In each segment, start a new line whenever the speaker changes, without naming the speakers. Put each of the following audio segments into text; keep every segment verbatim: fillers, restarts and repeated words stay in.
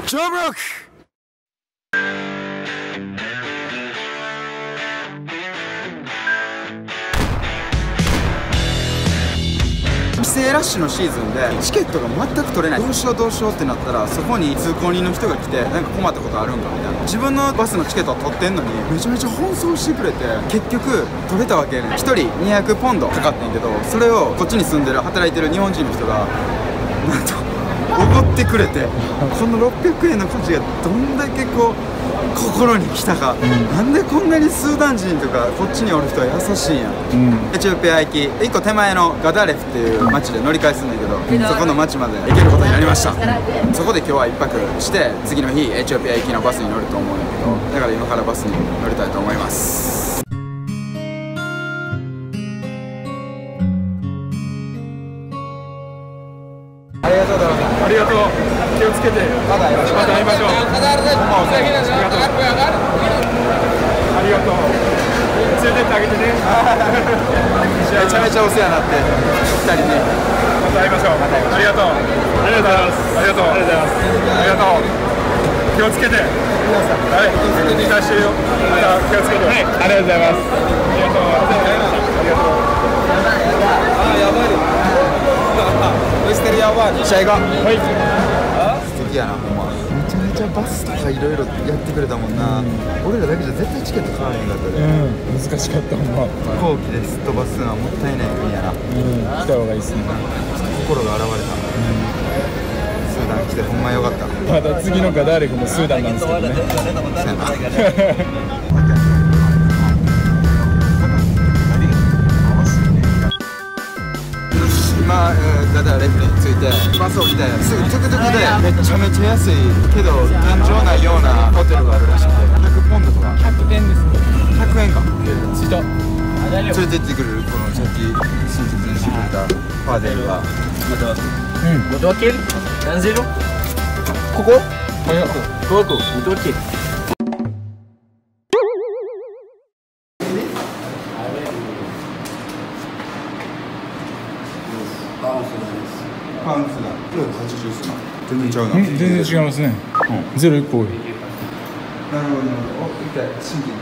ジョブロック帰省ラッシュのシーズンでチケットが全く取れない、どうしようどうしようってなったら、そこに通行人の人が来てなんか困ったことあるんかみたいな、自分のバスのチケットを取ってんのにめちゃめちゃ奔走してくれて、結局取れたわけね。ひとりにひゃくポンドかかってんけど、それをこっちに住んでる働いてる日本人の人がなんとおごってくれて、このろっぴゃくえんの価値がどんだけこう心に来たか、うん、なんでこんなにスーダン人とかこっちにおる人は優しいんや、うん、エチオピア行きいっこ手前のガダレフっていう町で乗り換えすんだけど、うん、そこの町まで行けることになりました。そこで今日はいっぱくして次の日エチオピア行きのバスに乗ると思うんだけど、だから今からバスに乗りたいと思います。ありがとうございます。
ありがとう。気をつけて。
また会いましょう。
また会いましょう。ありがとう。連れてってあげてね。
めちゃめちゃお世話になってふたりね。
また会いましょう。ありがとう。ありがとうございます。ありがとう。ありがとうございます。ありがとう。気をつけて。はい。期待してるよ。また気をつけて。はい。ありがとうございます。ありがとう。ありがとう。
あ、やばい。やばい。試合が。はい。素敵やな、ほんま。めちゃめちゃバスとかいろいろやってくれたもんな。うん、俺らだけじゃ絶対チケット買わへんかったで。
うん、難しかったほんま。
飛行機ですっ飛ばすのはもったいない国やな。うん、
来た方がいいっすね。
心が現れた。うん、スーダン来てほんまよかった。
また次のガダーレクもスーダンなんですけどね。そうやな。
今、ガダレフに着いてバスを来てすぐトゥクトゥクでめちゃめちゃ安いけど天井ないようなホテルがあるらしくてひゃくポンドとか
ひゃくえんですね。
ひゃくえんか
着いた。
連れてってくるこのさっき親切にしてくれたファーデルが
うん元wakil何ゼロ
ここ
ここ元wakil
パウンスだ。はちじゅうすな。全然違うな。
全然違いますね。うん、ゼロいっこ多い。
なるほど。お、一回新規に。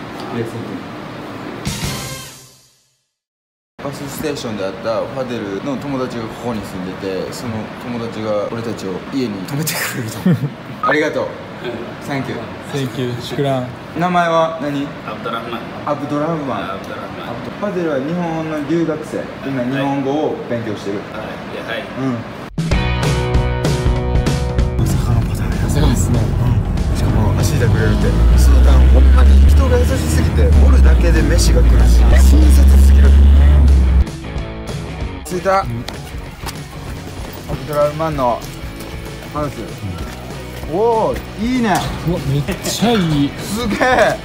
バスステーションであったファデルの友達がここに住んでて、その友達が俺たちを家に泊めてくれると。ありがとう。サンキュー。
サンキュー。シュクラン。
名前は何？
アブドラフマン。
アブドラフマン。
アブドラフマン。
ファデルは日本の留学生。今日本語を勉強してる。
はい。
うん。まさかのパターンや。
まさかですね。
うん。しかも足痛くれるって。スーダンほんまに人が優しすぎて、おるだけで飯が来るし、親切すぎる。着いた。アブドラフマンのハウス。おお、いいね。
うわ、めっちゃいい。
すげえ。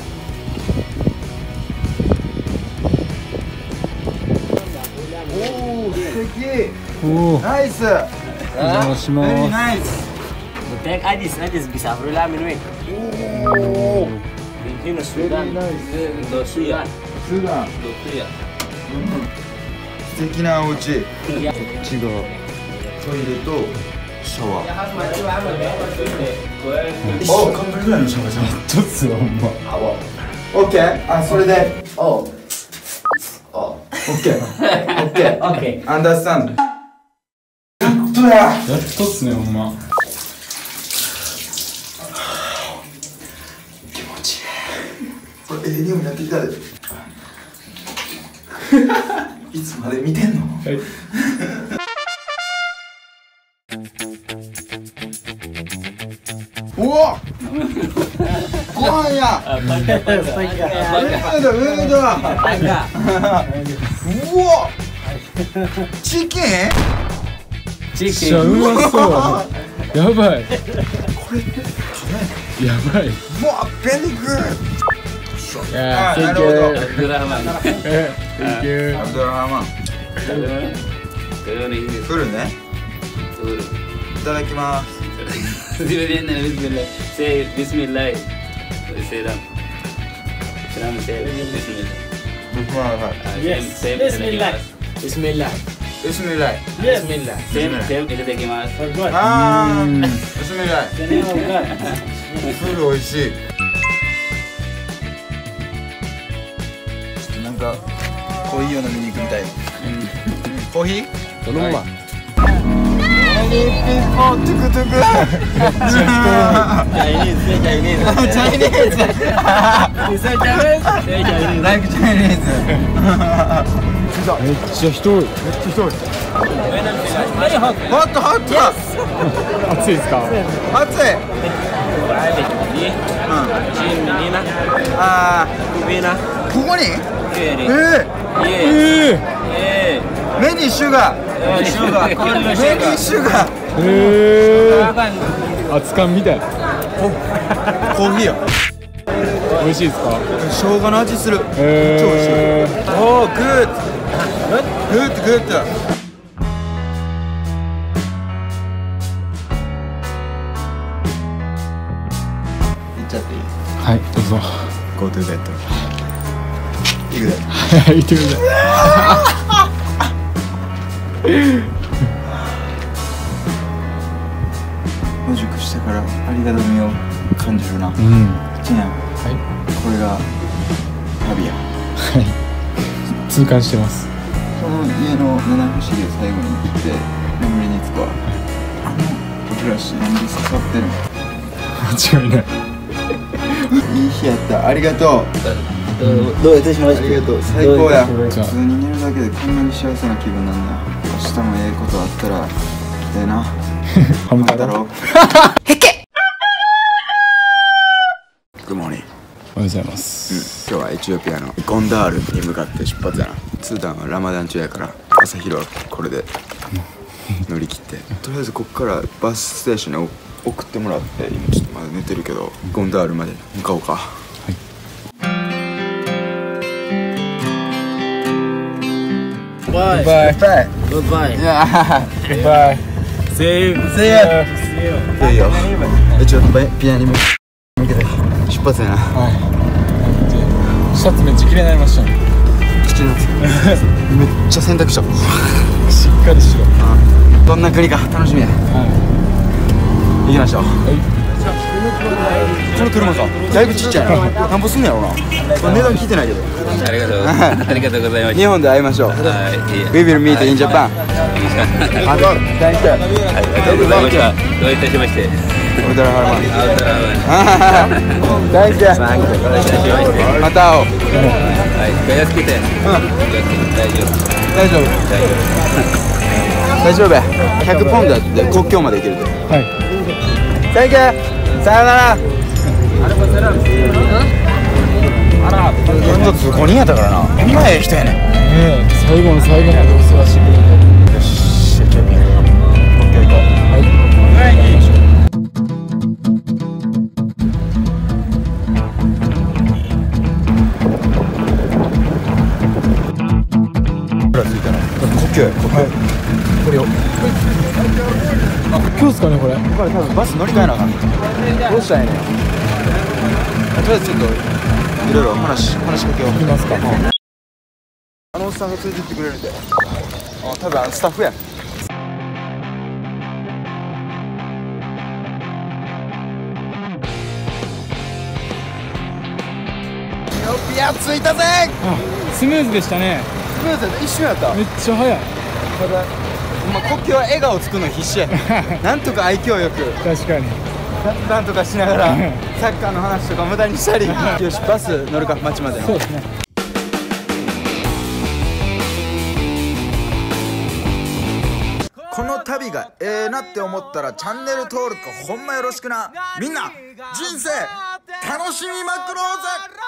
おお、素敵。
おお。
ナイス。
お邪魔します。
ベリーナイス。
Buteg Addis Addis بيسافروا لها من وين؟
おお。
من هنا السودان. دوسية.
スーダン。
دوسية.
素敵なお家。こっちがトイレとシャワー。お、カンプリぐらいのシャワーじゃん。
ちょっとほんま。
オッケー。あ、それで。
Oh.
オッケー。オッケー。
Okay.
アンダースタンド。やっとや。
やっとっすねほんま。
気持ちいい。これええ匂いになってきたで。いつまで見てんの？
はい。
おお。ご飯や。上だ上だ。うわ。チキン？
めっちゃうまそう。やばい。
これ
やばい。
うわ、ベリーグッド。
いや、
あ、
センキ
なるほど。
ュー。センキュー。
アブドラハマン。来るね。いただきます。
بسم الله say بسم الله سلام سلام سلام بسم الله
僕ははい。
Yes بسم الله بسم الله
ビスミルライ。
Bismillah. Same, same. Itadakimasu.
Good.
あー、ビスミルライ。
The name of God.
フル美味しい。ちょっとなんかコーヒーを飲みに行くみたい。コーヒー？
そのまま。
ピーポートゥクトゥク。
Chinese, say Chinese.
Chinese.
You say Chinese? Say Chinese.
Like Chinese.
めっちゃ人多い。めっちゃ人多い。
Very hot.
ホットホット。
暑いですか？
暑い。
Private. Ni.
うん。
Jim, Nina.
あ
Kubina.
ー、ここに？
Keri.
え
Yes.
え
Yeah.
ー、メニーシュガー。
Sugar. Cold
メニー
sugar.
シュガー。
ー、え
Makan.
ー、熱燗みたい。
コーヒーよ。
美味しいですか？
生姜の味する。
えー、
おー、グッド。グッドグッド。行っちゃっていい？
はい、どうぞ。
Go to bed。行くで。
はい、行ってくださ
野宿してからありがたみを感じるな。
い。うん。
ちやん、
はい。
これが旅や。
はい。痛感してます。
この家の七不思議を最後に行って眠りにつくわ。あのお暮らしに刺さってる。
間違いない。
いい日やった。ありがとう。
どういたしま
ありがとう。最高や。
じゃあ
普通に寝るだけでこんなに幸せな気分なんだ。明日もええことあったら来てな。
ハム太郎。
だろ。グッモーニング。
おはようございます。
今日はエチオピアのゴンダールに向かって出発やな。スーダンはラマダン中やから朝昼はこれで乗り切ってとりあえずこっからバスステーションに送ってもらって、今ちょっとまだ寝てるけどゴンダールまで向かおうか。
Bye.
Bye.
Bye.
Goodbye.
Yeah.
Bye.
See you.
See ya. いいよ。エチオピアに向けて出発やな。
はい。シャツめっちゃ綺麗になりましたね。
七月めっちゃ洗濯した。
しっかりしろ。
どんな国か楽しみや。
は
行きましょう。
い。は
この車さ、だいぶちっちゃいな。なんぼすんのやろうな。これ値段聞いてないけど。
ありがとう。ありがとうございまし
日本で会いましょう。
た。はい。
We will meet in Japan.
ありがとうございました。どういたしまして。
ウルトラハルマン。
アウトラーマン。
大好きや。
どういたしまして。
また会おう。
はい。気をつけて。大丈夫。
大丈夫。大丈夫や。ひゃくポンドやって国境まで行けるで。
い。
サンキュー。さよなら。本当通行人やったからな。ほんまええ人やねん。
ねえ、最後の最後までお世話してくれて。
よし、エチオピア。国境行こう。
はい。
ほら着いたな。国境や。国境。これよ。
あ、今日ですかね、これ。
これ多分バス乗り換えなあかん。どうしたらええねん。とりあえずちょっといろいろ話話しかけよう。
行きますか。
あのおっさんが連れてってくれるんで。あ、多分あのスタッフや。エチオピア着いたぜ。
あ、スムーズでしたね。
スムーズやった。一瞬やった。
めっちゃ早い。
ただ、まあ、国境は笑顔作るの必死や。なんとか愛嬌よく
確かに。
なんとかしながらサッカーの話とか無駄にしたり。よし、バス乗るか、街までの。
そうですね。
この旅がええなって思ったらチャンネル登録ほんまよろしくな。みんな人生楽しみまくろうぜ。